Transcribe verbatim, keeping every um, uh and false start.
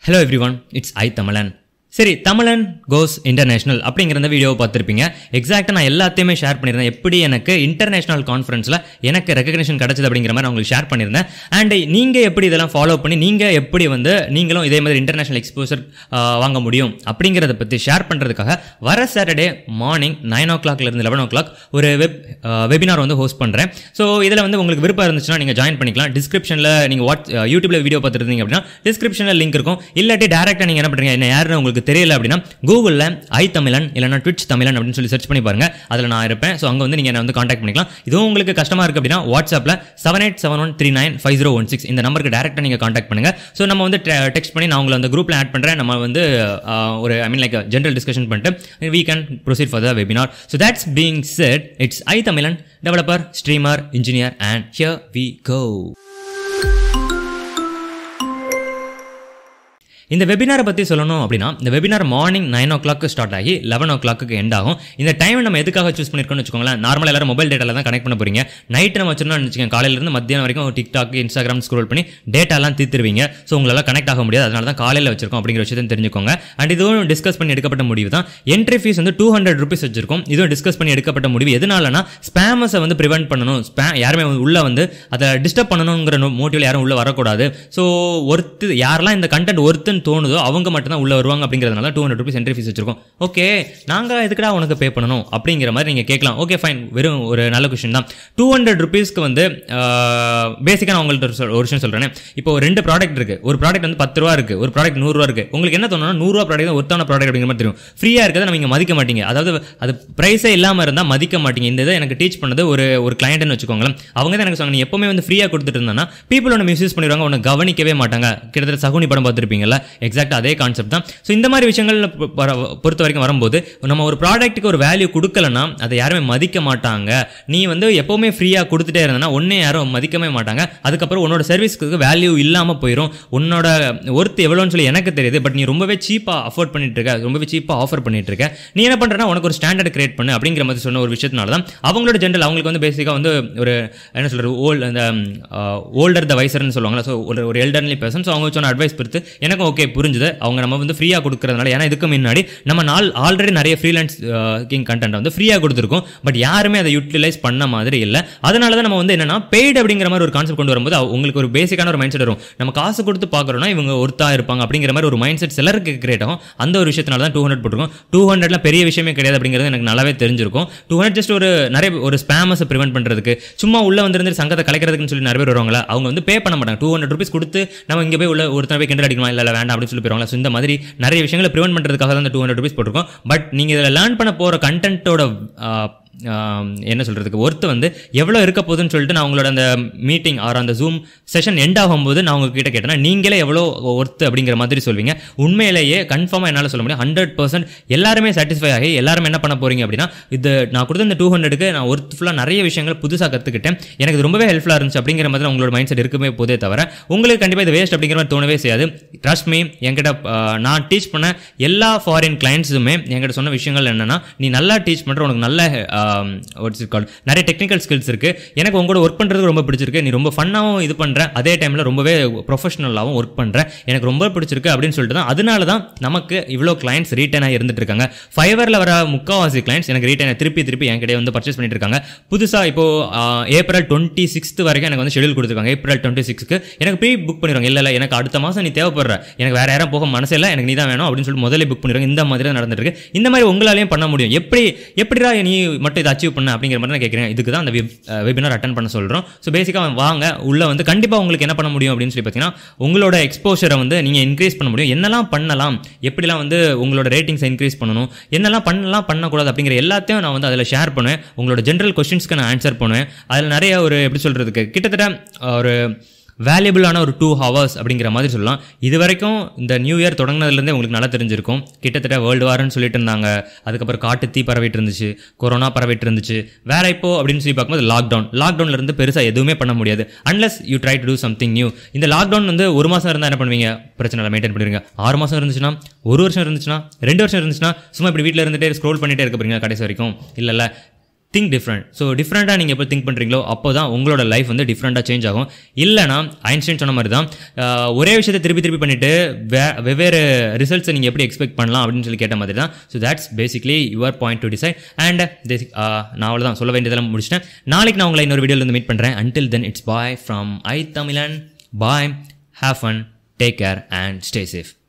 Hello everyone, it's I.Tamizhan. சரி தமிழன் கோஸ் international அப்படிங்கிற இந்த வீடியோவை பார்த்துருப்பீங்க. எக்ஸாக்டாக நான் எல்லாத்தையுமே ஷேர் பண்ணியிருந்தேன். எப்படி எனக்கு இன்டர்நேஷனல் கான்ஃபரன்ஸில் எனக்கு ரெகக்னேஷன் கிடச்சது அப்படிங்கிற மாதிரி நான் உங்களுக்கு ஷேர் பண்ணியிருந்தேன். அண்ட் நீங்கள் எப்படி இதெல்லாம் ஃபாலோ பண்ணி நீங்கள் எப்படி வந்து நீங்களும் இதே மாதிரி இன்டர்நேஷனல் எக்ஸ்போசர் வாங்க முடியும் அப்படிங்கிறத பற்றி ஷேர் பண்ணுறதுக்காக வர சாட்டர்டே மார்னிங் நைன் ஓ கிளாக்லேருந்து லெவன் ஓ கிளாக் ஒரு வெப் வெபினார் வந்து ஹோஸ்ட் பண்ணுறேன். ஸோ இதில் வந்து உங்களுக்கு விருப்பம் இருந்துச்சுன்னா நீங்கள் ஜாயின் பண்ணிக்கலாம். டிஸ்கிரிப்ஷனில் நீங்கள் வாட்ஸ் யூடியூப்ல வீடியோ பார்த்துருந்தீங்க அப்படின்னா டிஸ்கிரிப்ஷனில் லிங்க் இருக்கும். இல்லாட்டி டேரெக்டாக நீங்கள் என்ன பண்ணுறீங்க, என்ன யாருன்னு உங்களுக்கு தெரியல அப்படின்னா கூகுளில் ஐ.தமிழன் இல்லைனா ட்விட்ச் தமிழன் அப்படின்னு சொல்லி சர்ச் பண்ணி பாருங்க. அதில் நான் இருப்பேன். ஸோ அங்கே வந்து நீங்கள் என்ன வந்து காண்டாக்ட் பண்ணிக்கலாம். இதுவும் உங்களுக்கு கஷ்டமாக இருக்குது அப்படின்னா வாட்ஸ்அப்பில் seven eight seven one three nine five zero one six இந்த நம்பருக்கு டேரெக்டாக நீங்கள் காண்டாக்ட் பண்ணுங்க. ஸோ நம்ம வந்து டெக்ஸ்ட் பண்ணி நான் உங்களை அந்த குரூப்பில் ஆட் பண்ணுறேன். நம்ம வந்து ஒரு I mean like general discussion பண்ணிட்டு we can proceed for the webinar. So that's being said, it's I.Tamizhan, developer, streamer, engineer, and here we go. இந்த வெபினாரை பற்றி சொல்லணும் அப்படின்னா இந்த webinar morning nine o'clock start ஆகி லெவன் ஓ கிளாக்கு எண்ட் ஆகும். இந்த time நம்ம எதுக்காக சூஸ் பண்ணியிருக்கோம்னு வச்சுக்கோங்களேன். நார்மலாக எல்லாரும் மொபைல் டேட்டாவில் தான் கனெக்ட் பண்ண போறீங்க. நைட்டு நம்ம வச்சிருந்தோம்னு வச்சுக்கோங்க, காலையிலேருந்து மத்தியானம் வரைக்கும் டிக்டாக் இன்ஸ்டாகிராம் ஸ்க்ரோல் பண்ணி டேட்டாலாம் தீர்த்துருவீங்க. ஸோ உங்களால் கனெக்ட் ஆக முடியாது. அதனால தான் காலையில் வச்சிருக்கோம் அப்படிங்கிற விஷயத்தை தெரிஞ்சுக்கோங்க. அண்ட் இதுவும் டிஸ்கஸ் பண்ணி எடுக்கப்பட்ட முடிவு தான். என்ட்ரி ஃபீஸ் வந்து டூ ஹண்ட்ரட் ருபீஸ் வச்சிருக்கோம். இதுவும் டிஸ்கஸ் பண்ணி எடுக்கப்பட்ட முடிவு. எதனாலனா ஸ்பேமஸை வந்து ப்ரிவென்ட் பண்ணணும். ஸ்பே யாருமே உள்ள வந்து அதை டிஸ்டர்ப் பண்ணணுங்கிற மோட்டிவில் யாரும் உள்ள வரக்கூடாது. ஸோ ஒருத்து யாரெல்லாம் இந்த கண்டென்ட் ஒருத்துன்னு தோணுதோ அவங்க மட்டும் தான் உள்ள வருவாங்க. அப்படிங்கிறதுனால two hundred rupees entry fees வச்சிருக்கோம். ஓகே, நாங்கள் எதுக்குடா உனக்கு பே பண்ணணும் அப்படிங்கிற மாதிரி நீங்கள் கேட்கலாம். ஓகே ஃபைன், வெறும் ஒரு நல்ல கொஸ்டின் தான். டூ ஹண்ட்ரட் ருபீஸ்க்கு வந்து பேசிக்காக நான் உங்கள்கிட்ட ஒரு விஷயம் சொல்கிறேன். இப்போ ரெண்டு ப்ராடக்ட் இருக்குது. ஒரு ப்ராடக்ட் வந்து பத்து ரூபா இருக்குது, ஒரு ப்ராடக்ட் நூறுரூவா இருக்குது. உங்களுக்கு என்ன தோணுன்னா நூறுரூவா ப்ராடக்ட் தான் ஒருத்தான ப்ராடக்ட் அப்படிங்கிற மாதிரி தெரியும். ஃப்ரீயாக இருக்கிறத நீங்கள் மதிக்க மாட்டீங்க. அதாவது அது ப்ரைஸே இல்லாமல் இருந்தால் மதிக்க மாட்டீங்க. இந்த இதை எனக்கு டீச் பண்ணது ஒரு ஒரு கிளையண்ட்னு வச்சுக்கோங்களேன். அவங்க தான் எனக்கு சொன்னாங்க, நீ எப்பவுமே வந்து ஃப்ரீயாக கொடுத்துட்டு இருந்தானா பீப்புள் ஒன்று மிஸ்யூஸ் பண்ணிடுவாங்க, ஒன்று கவனிக்கவே மாட்டாங்க. கிட்டத்தட்ட சகுனி படம் பார்த்துருப்பீங்கல்ல, எக்ஸாக்டாக அதே கான்செப்ட் தான். ஸோ இந்த மாதிரி விஷயங்கள் பொறுத்த வரைக்கும் வரும்போது நம்ம ஒரு ப்ராடக்ட்டுக்கு ஒரு வேல்யூ கொடுக்கலன்னா அதை யாருமே மதிக்க மாட்டாங்க. நீ வந்து எப்போவுமே ஃப்ரீயாக கொடுத்துட்டே இருந்தனா ஒன்னே யாரும் மதிக்கவே மாட்டாங்க. அதுக்கப்புறம் உன்னோட சர்வீஸ்க்கு வேல்யூ இல்லாமல் போயிடும். உன்னோட ஒர்த் எவ்வளோன்னு சொல்லி எனக்கு தெரியுது, பட் நீ ரொம்பவே சீப்பாக அஃபோர்ட் பண்ணிட்டு இருக்க, ரொம்பவே சீப்பாக ஆஃபர் பண்ணிட்டு இருக்க. நீ என்ன பண்ணுறனா உனக்கு ஒரு ஸ்டாண்டர்ட் கிரியேட் பண்ணு அப்படிங்கிற மாதிரி சொன்ன ஒரு விஷயத்தினால தான் அவங்களோட ஜென்ரல் அவங்களுக்கு வந்து பேசிக்காக வந்து ஒரு என்ன சொல்கிறது ஓல்டு அந்த ஓல்டர் த வைசர்னு சொல்லுவாங்களா. ஸோ ஒரு ஒரு எல்டர்லி பர்சன். ஸோ அவங்க சொன்ன அட்வைஸ் பொறுத்து எனக்கும் ஓகே புரிஞ்சுது. அவங்க நம்ம வந்து ஃப்ரீயாக கொடுக்கறதுனால, ஏன்னா இதுக்கு முன்னாடி நம்ம நாள் ஆல்ரெடி நிறைய ஃப்ரீலான்சிங் கண்டென்ட் வந்து ஃப்ரீயாக கொடுத்துருக்கோம். பட் யாருமே அதை யூட்டிலைஸ் பண்ண மாதிரி இல்லை. அதனால தான் நம்ம வந்து என்னன்னா பெய்டு அப்படிங்கிற மாதிரி ஒரு கான்செப்ட் கொண்டு வரும்போது உங்களுக்கு ஒரு பேசிக்கான ஒரு மைண்ட் செட் வரும். நம்ம காசு கொடுத்து பார்க்குறோம்னா இவங்க ஒருத்தா இருப்பாங்க அப்படிங்கிற மாதிரி ஒரு மைண்ட் செட் சிலருக்கு கிரியேட் ஆகும். அந்த ஒரு விஷயத்தினால தான் டூ ஹண்ட்ரட் போட்டிருக்கோம். டூ ஹண்ட்ரட்லாம் பெரிய விஷயமே கிடையாது அப்படிங்கிறது எனக்கு நல்லாவே தெரிஞ்சிருக்கும். டூ ஹண்ட்ரட் ஜஸ்ட் ஒரு நிறைய ஒரு ஸ்பேமஸை ப்ரிவென்ட் பண்ணுறதுக்கு, சும்மா உள்ள வந்து சங்கத்தை கலைக்கிறதுக்குன்னு சொல்லி நிறைய பேர் வருவாங்களா, அவங்க வந்து பே பண்ண மாட்டாங்க. டூ ஹண்ட்ரட் ருபீஸ் கொடுத்து நம்ம இங்கே போய் உள்ள ஒருத்தர் போய் கிண்டல் அடிக்கணும், இல்லை வேண்டாம் அப்படின்னு சொல்லி போயிருவாங்க. ஸோ இந்த மாதிரி நிறைய விஷயங்களை ப்ரிவென்ட் பண்ணுறதுக்காக தான் இந்த டூ ஹண்ட்ரட் ருபீஸ் போட்டிருக்கோம். பட் நீங்கள் இதில் லேர்ன் பண்ண போகிற கண்டென்ட்டோட என்ன சொல்கிறதுக்கு ஒர்த்து வந்து எவ்வளோ இருக்க போகுதுன்னு சொல்லிட்டு நான் உங்களோட அந்த மீட்டிங் ஆர் அந்த ஜூம் செஷன் எண்ட் ஆகும்போது நான் உங்ககிட்ட கேட்டேன்னா நீங்களே எவ்வளோ ஒர்த்து அப்படிங்கிற மாதிரி சொல்வீங்க. உண்மையிலேயே கன்ஃபார்மாக என்னால் சொல்ல முடியும், ஹண்ட்ரட் பர்சன்ட் எல்லாருமே சாட்டிஸ்ஃபை ஆகி எல்லாருமே என்ன பண்ண போகிறீங்க அப்படின்னா இது நான் கொடுத்த இந்த டூ ஹண்ட்ரடுக்கு நான் ஒர்த் ஃபுல்லாக நிறைய விஷயங்கள் புதுசாக கற்றுக்கிட்டேன். எனக்கு இது ரொம்பவே ஹெல்ப்ஃபுல்லாக இருந்துச்சு அப்படிங்கிற மாதிரி உங்களோட மைண்ட் செட் இருக்குமே போதே தவிர உங்களுக்கு கண்டிப்பாக இது வேஸ்ட் அப்படிங்கிற மாதிரி தோணவே செய்யாது. ட்ரஸ்ட் மீ, என்கிட்ட நான் டீச் பண்ண எல்லா ஃபாரின் கிளைண்ட்ஸுமே என்கிட்ட சொன்ன விஷயங்கள் என்னென்னா, நீ நல்லா டீச் பண்ணுற, உனக்கு நல்ல வாட்ஸ் இட் கால்ட் நிறைய டெக்னிக்கல் ஸ்கில்ஸ் இருக்குது, எனக்கு உங்களோட ஒர்க் பண்ணுறது ரொம்ப பிடிச்சிருக்கு, நீ ரொம்ப ஃபன்னாகவும் இது பண்ணுற, அதே டைமில் ரொம்பவே ப்ரொஃபஷனலாகவும் ஒர்க் பண்ணுற, எனக்கு ரொம்ப பிடிச்சிருக்கு அப்படின்னு சொல்லிட்டு தான் அதனால தான் நமக்கு இவ்வளோ கிளைண்ட்ஸ் ரீட்டைனாக இருந்துட்டு இருக்காங்க. ஃபைவரில் வர முக்கால்வாசி கிளைண்ட்ஸ் எனக்கு ரீட்டைனாக திருப்பி திருப்பி என்கிட்ட வந்து பர்ச்சேஸ் பண்ணிட்டு இருக்காங்க. புதுசாக இப்போது ஏப்ரல் டுவெண்ட்டி சிக்ஸ்த் வரைக்கும் எனக்கு வந்து ஷெடியூல் கொடுத்துருக்காங்க. ஏப்ரல் டுவெண்ட்டி சிக்ஸ்க்கு எனக்கு ப்ரீ புக் பண்ணிடுவாங்க. இல்லை இல்லை எனக்கு அடுத்த மாதம் நீ தேவைப்படுற, எனக்கு வேறு யாரும் போக மனசு இல்லை, எனக்கு நீ தான் வேணும் அப்படின்னு சொல்லிட்டு முதல்ல புக் பண்ணிடுவாங்க. இந்த மாதிரி தான் நடந்துட்டு இருக்கு. இந்த மாதிரி உங்களாலையும் பண்ண முடியும். எப்படி எப்படிடா நீ மட்டும் இதை அச்சீவ் பண்ண அப்படிங்கிற மாதிரி நான் கேட்குறேன். இதுக்கு தான் அந்த வெபினார் அட்டன் பண்ண சொல்கிறோம். ஸோ பேசிக்காக வாங்க உள்ள வந்து கண்டிப்பாக உங்களுக்கு என்ன பண்ண முடியும் அப்படின்னு சொல்லி பார்த்தீங்கன்னா உங்களோட எக்ஸ்போஷரை வந்து நீங்கள் இன்க்ரீஸ் பண்ண முடியும். என்னெல்லாம் பண்ணலாம், எப்படிலாம் வந்து உங்களோட ரேட்டிங்ஸை இன்க்ரீஸ் பண்ணணும், என்னெல்லாம் பண்ணலாம் பண்ணக்கூடாது அப்படிங்கிற எல்லாத்தையும் நான் வந்து அதில் ஷேர் பண்ணுவேன். உங்களோட ஜென்ரல் கொஸ்டின்ஸ்க்கு நான் ஆன்சர் பண்ணுவேன். அதில் நிறைய ஒரு எப்படி சொல்கிறதுக்கு கிட்டத்தட்ட ஒரு வேல்யூபிளான ஒரு டூ ஹவர்ஸ் அப்படிங்கிற மாதிரி சொல்லலாம். இது வரைக்கும் இந்த நியூ இயர் தொடங்கினதுலேருந்தே உங்களுக்கு நல்லா தெரிஞ்சிருக்கும். கிட்டத்தட்ட வேர்ல்டு வார்னு சொல்லிட்டு இருந்தாங்க, அதுக்கப்புறம் காட்டு தீ பரவிட்டு இருந்துச்சு, கொரோனா பரவிட்டு இருந்துச்சு, வேற இப்போ அப்படின்னு சொல்லி பார்க்கும்போது லாக்டவுன் லாக்டவுன்ல இருந்து பெருசாக எதுவுமே பண்ண முடியாது unless you try to do something new. இந்த லாக்டவுன் வந்து ஒரு மாதம் இருந்தால் என்ன பண்ணுவீங்க, பிரச்சனை இல்லை மெயின்டைன் பண்ணிடுங்க. ஆறு மாதம் இருந்துச்சுன்னா, ஒரு வருஷம் இருந்துச்சுன்னா, ரெண்டு வருஷம் இருந்துச்சுன்னா சும்மா இப்படி வீட்டில் இருந்துகிட்டே ஸ்க்ரோல் பண்ணிட்டே இருக்க போறீங்க கடைசி வரைக்கும்? இல்லை இல்லை திங்க் டிஃப்ரெண்ட். ஸோ டிஃப்ரெண்ட்டாக நீங்கள் எப்போ திங்க் பண்ணுறீங்களோ அப்போ தான் உங்களோட லைஃப் வந்து டிஃப்ரெண்ட்டாக சேஞ்ச் ஆகும். இல்லைனா ஐன்ஸ்டைன் சொன்ன மாதிரி தான் ஒரே விஷயத்தை திருப்பி திருப்பி பண்ணிவிட்டு வே வெவ்வேறு ரிசல்ட்ஸை நீங்கள் எப்படி எக்ஸ்பெக்ட் பண்ணலாம் அப்படின்னு சொல்லி கேட்ட மாதிரி தான். So that's basically your point to decide. And நான் அவ்வளோதான் சொல்ல வேண்டியதெல்லாம் முடிச்சிட்டேன். நாளைக்கு நான் உங்களை இன்னொரு வீடியோவில் வந்து மீட் பண்ணுறேன். Until then it's bye from I Tamilan. Bye, have fun, take care and stay safe.